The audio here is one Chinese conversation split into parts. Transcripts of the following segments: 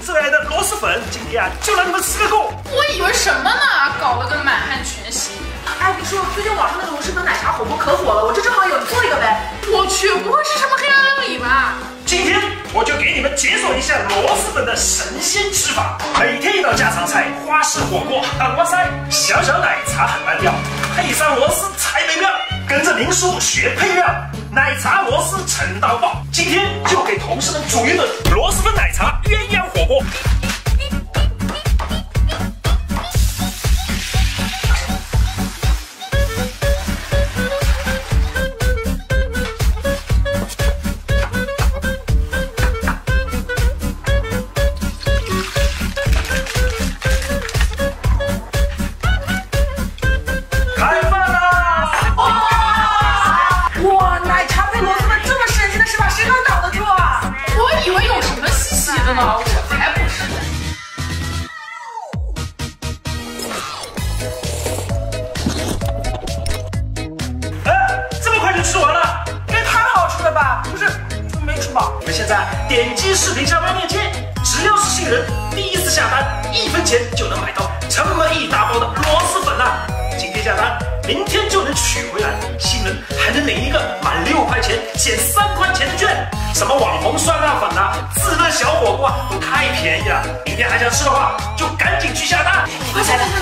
最爱的螺蛳粉，今天啊就让你们吃个够。 我以为什么呢？搞了个满汉全席。 哎，你说最近网上那个螺蛳粉奶茶火锅可火了，我这正好有，你做一个呗。 我去，不会是什么黑暗料理吧？ 今天我就给你们解锁一下螺蛳粉的神仙吃法。每天一道家常菜，花式火锅，哇塞，小小奶茶很单调，配上螺丝才美妙。跟着明叔学配料，奶茶螺丝撑到爆。今天就给同事们煮一顿螺蛳粉奶茶鸳鸯火锅。吃完了， 也太好吃了吧！不是，没吃饱。 你们现在点击视频下方链接，只要是新人，第一次下单1分钱就能买到这么一大包的螺蛳粉啊！今天下单，明天就能取回来。新人还能领一个满6块钱减3块钱的券。什么网红酸辣粉啊，自热小火锅啊，都太便宜了。明天还想吃的话，就赶紧去下单。 快下单！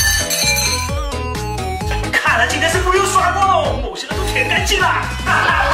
看来今天是不用刷锅喽，某些人都舔干净了。